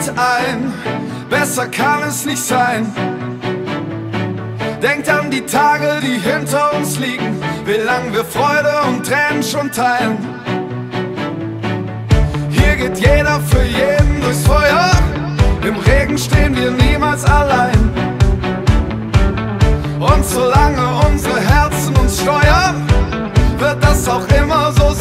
Moment ein, besser kann es nicht sein. Denkt an die Tage, die hinter uns liegen, wie lang wir Freude und Tränen schon teilen. Hier geht jeder für jeden durchs Feuer, im Regen stehen wir niemals allein. Und solange unsere Herzen uns steuern, wird das auch immer so sein.